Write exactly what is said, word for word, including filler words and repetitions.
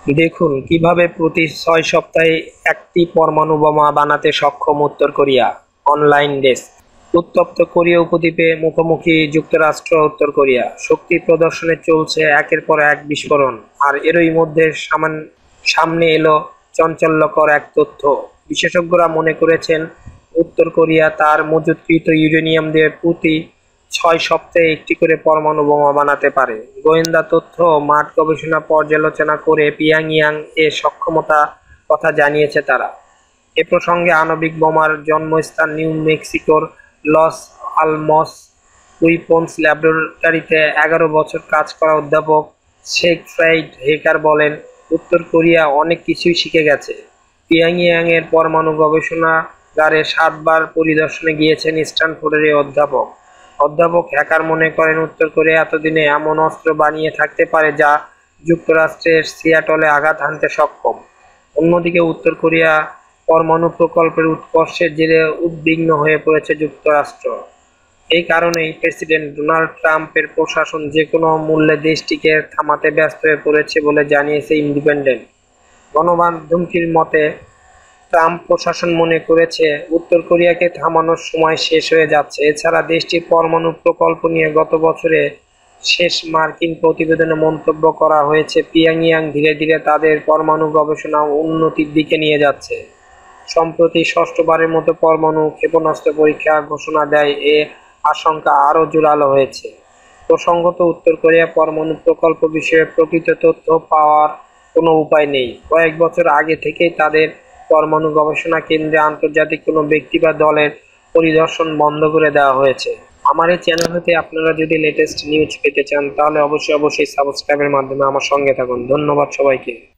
দেখুন কিভাবে প্রতি ছয় সপ্তাহে একটি পরমাণু বোমা বানাতে সক্ষম উত্তর কোরিয়া। Online desk. উত্তপ্ত কোরীয় উপদ্বীপে মুখোমুখি যুক্তরাষ্ট্র উত্তর কোরিয়া। শক্তি প্রদর্শনে চলছে একের পর এক বিস্ফোরণ। আর এরই মধ্যে সামনে এলো চাঞ্চল্যকর এক তথ্য। বিশেষজ্ঞরা মনে করছেন উত্তর কোরিয়া তার মজুতকৃত ইউরেনিয়াম দিয়ে প্রতি ছয় সপ্তাহে একটি করে পরমাণু বোমা বানাতে পারে। গোয়েন্দা তথ্য ও মাঠ গবেষণা পর্যালোচনা করে পিয়ংইয়াং এ সক্ষমতা কথা জানিয়েছে তারা। এ প্রসঙ্গে আণবিক বোমার জন্মস্থান নিউ মেক্সিকোর লস আলমস উইপন্স ল্যাবরেটরিতে এগারো বছর কাজ করা অধ্যাপক সেগফ্রাইড হেকার বলেন, উত্তর কোরিয়া অনেক কিছুই শিখে গেছে। পিয়ংইয়াং এর পরমাণু গবেষণাগারে সাতবার পরিদর্শনে গিয়েছেন স্ট্যানফোর্ডের এই অধ্যাপক। অধ্যাপক হ্যাকার মনে করেন উত্তর কোরিয়া এতদিনে এমন অস্ত্র বানিয়ে থাকতে পারে যা যুক্তরাষ্ট্রের সিয়াটলে আঘাত হানতে সক্ষম। অন্যদিকে উত্তর কোরিয়া পরমাণু প্রকল্পের উৎকর্ষের জেরে উদ্বিগ্ন হয়ে পড়েছে যুক্তরাষ্ট্র। এই কারণেই প্রেসিডেন্ট ডোনাল্ড ট্রাম্পের প্রশাসন যে কোনো মূল্যে দেশটিকে থামাতে ব্যস্ত হয়ে পড়েছে বলে জানিয়েছে ইন্ডিপেন্ডেন্ট গণমাধ্যমটির মতে। ট্রাম্প প্রশাসন মনে করেছে উত্তর কোরিয়াকে থামানোর সময় শেষ হয়ে যাচ্ছে। এছাড়া দেশটির পরমাণু প্রকল্প নিয়ে গত বছরে শেষ মার্কিন প্রতিবেদনে মন্তব্য করা হয়েছে, পিয়ংইয়াং ধীরে ধীরে তাদের পরমাণু গবেষণা উন্নতির দিকে নিয়ে যাচ্ছে। সম্প্রতি ষষ্ঠবারের মতো পরমাণু ক্ষেপণাস্ত্র পরীক্ষা ঘোষণা দেয় এ আশঙ্কা আরও জোরালো হয়েছে। প্রসঙ্গত, উত্তর কোরিয়া পরমাণু প্রকল্প বিষয়ে প্রকৃত তথ্য পাওয়ার কোনো উপায় নেই। কয়েক বছর আগে থেকেই তাদের পরমাণু গবেষণা কেন্দ্রে আন্তর্জাতিক কোনো ব্যক্তি বা দলের পরিদর্শন বন্ধ করে দেওয়া হয়েছে। আমার এই চ্যানেল হতে আপনারা যদি লেটেস্ট নিউজ পেতে চান তাহলে অবশ্যই অবশ্যই সাবস্ক্রাইবের মাধ্যমে আমার সঙ্গে থাকুন। ধন্যবাদ সবাইকে।